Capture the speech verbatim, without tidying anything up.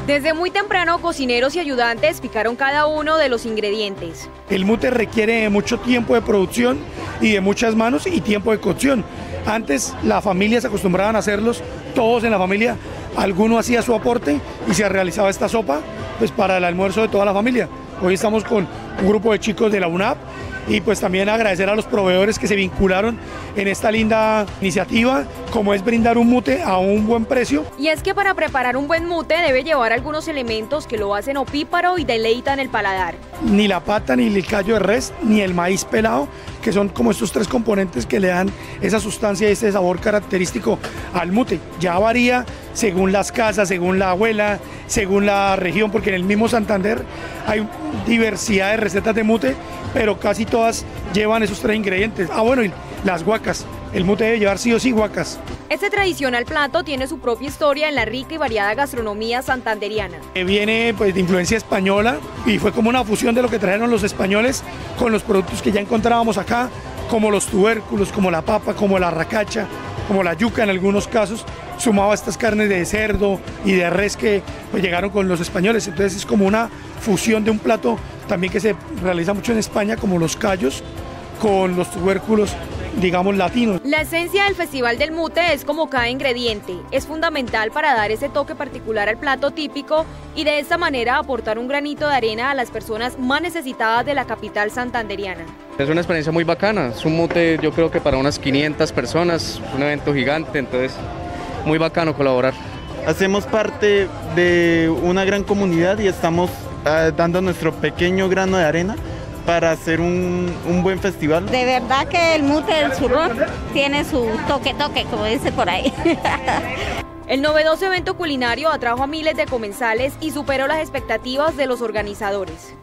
Desde muy temprano, cocineros y ayudantes picaron cada uno de los ingredientes. El mute requiere de mucho tiempo de producción y de muchas manos y tiempo de cocción. Antes las familias se acostumbraban a hacerlos, todos en la familia, alguno hacía su aporte y se realizaba esta sopa pues, para el almuerzo de toda la familia. Hoy estamos con un grupo de chicos de la UNAP y pues también agradecer a los proveedores que se vincularon en esta linda iniciativa, como es brindar un mute a un buen precio. Y es que para preparar un buen mute debe llevar algunos elementos que lo hacen opíparo y deleitan el paladar. Ni la pata, ni el callo de res, ni el maíz pelado, que son como estos tres componentes que le dan esa sustancia y ese sabor característico al mute. Ya varía según las casas, según la abuela, según la región, porque en el mismo Santander hay diversidad de recetas de mute, pero casi todas llevan esos tres ingredientes. Ah, bueno, y las guacas. El mute debe llevar sí o sí guacas. Este tradicional plato tiene su propia historia en la rica y variada gastronomía santanderiana. Viene pues de influencia española y fue como una fusión de lo que trajeron los españoles con los productos que ya encontrábamos acá, como los tubérculos, como la papa, como la racacha, como la yuca en algunos casos, sumaba estas carnes de cerdo y de res que pues, llegaron con los españoles. Entonces es como una fusión de un plato también que se realiza mucho en España, como los callos, con los tubérculos, digamos, latinos. La esencia del Festival del Mute es como cada ingrediente. Es fundamental para dar ese toque particular al plato típico y de esta manera aportar un granito de arena a las personas más necesitadas de la capital santanderiana. Es una experiencia muy bacana, es un mute yo creo que para unas quinientas personas, un evento gigante, entonces muy bacano colaborar. Hacemos parte de una gran comunidad y estamos uh, dando nuestro pequeño grano de arena para hacer un, un buen festival. De verdad que el mute del zurrón tiene su toque toque, como dice por ahí. El novedoso evento culinario atrajo a miles de comensales y superó las expectativas de los organizadores.